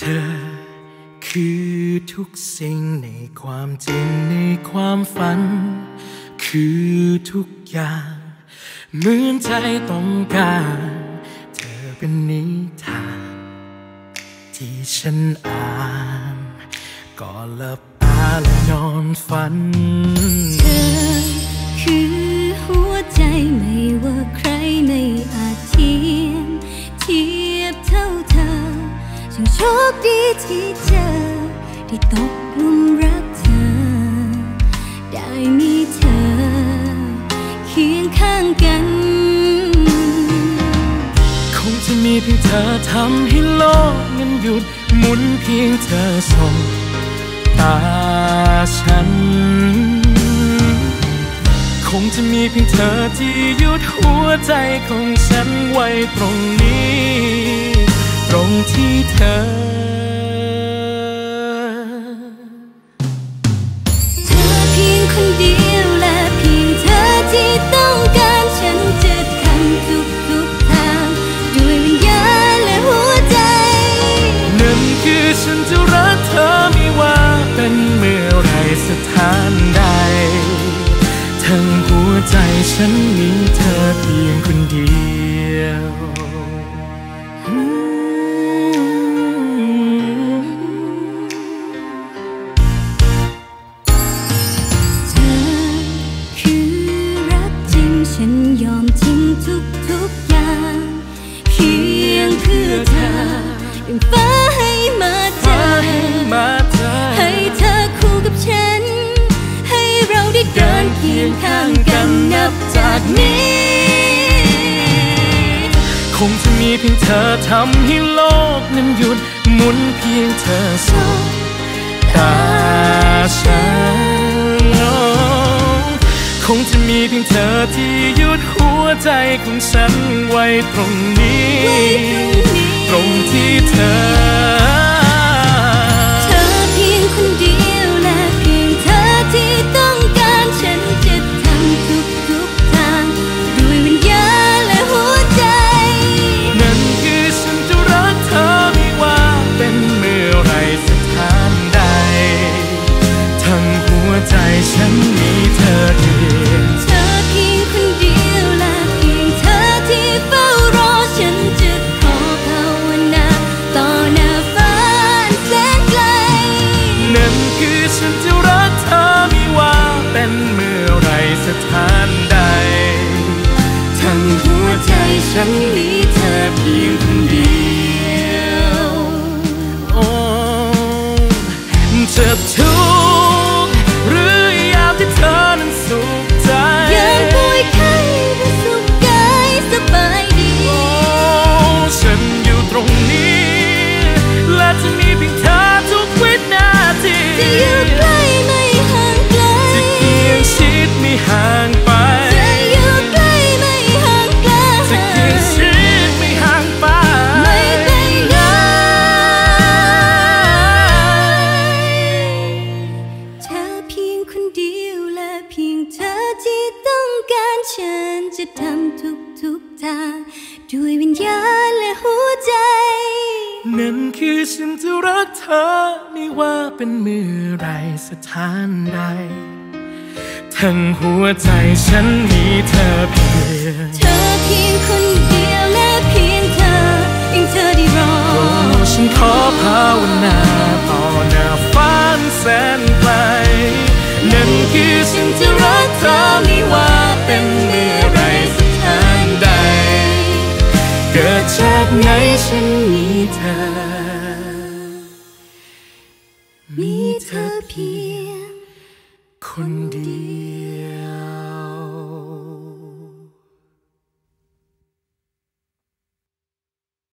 ธอคือทุกสิ่งในความจริงในความฝันคือทุกอย่างเหมือนใจต้องการเธอเป็นนิทานที่ฉันอ่านก่อนหลับตาและนอนฝันเธอคือหัวใจไม่ว่าใครไม่อาจเทียบเท่าเธอฉันโชคดีที่เจอได้ตกหลุมรักเธอได้มีเธอเคียงข้างกันคงจะมีเพียงเธอทำให้โลกนั้นหยุดหมุนเพียงเธอส่องตาฉันคงจะมีเพียงเธอที่หยุดหัวใจของฉันไว้ตรงนี้ตรงที่เธอเพียงคนเดียวและเพียงเธอที่ต้องการฉันจะทำทุกทางด้วยวิญญาณและหัวใจนั่นคือฉันจะรักเธอไม่ว่าเป็นเมื่อไรสถานใดทั้งหัวใจฉันมีเธอเพียงคนเดียวฉันยอมทิ้งทุกอย่างเพียงเพื่อเธอดังฟ้าให้มาเจอให้เธอคู่กับฉันให้เราได้เดินเคียงข้างกันนับจากนี้คงจะมีเพียงเธอทำให้โลกนั้นหยุดหมุนเพียงเธอสบตาฉันคงจะมีเพียงเธอที่หยุดหัวใจของฉันไว้ตรงนี้ตรงที่เธอเพียงคนเดียวและเพียงเธอที่ต้องการฉันจะทำทุกทางด้วยวิญญาณและหัวใจนั่นคือฉันจะรักเธอไม่ว่าเป็นเมื่อไรสถานใดทั้งหัวใจฉันมีเธอเพียงคนเดียวและเพียงเธอที่เฝ้ารอฉันจะขอภาวนาต่อหน้าฟ้าแสนไกลนั่นคือฉันจะรักเธอไม่ว่าเป็นเมื่อไรสถานใดทั้งหัวใจฉันมีเธอเพียงคนเดียวโอ้เจ็บทุกข์หรือยามที่เธอนั้นสุขใจยังป่วยไข้และสุขกายสบายดีโอ้ฉันอยู่ตรงนี้และจะมีเพียงเธอทุกวินาทีจะอยู่ใกล้ไม่ห่างไกลจะเคียงชิดไม่ห่างไปจะอยู่ใกล้ไม่ห่างไกลจะเคียงชิดไม่ห่างไปไม่เป็นไรเธอเพียงคนเดียวและเพียงเธอที่ต้องการฉันจะทำทุกทางด้วยวิญญาณและหัวใจนั่นคือฉันจะรักเธอไม่ว่าเป็นเมื่อไรสถานใดทั้งหัวใจฉันมีเธอเพียงเธอเพียงคนเดียวและเพียงเธอยิ่งเธอได้รอฉันขอภาวนาต่อหน้าฟ้าแสนไกลนั่นคือฉันจะรักเธอ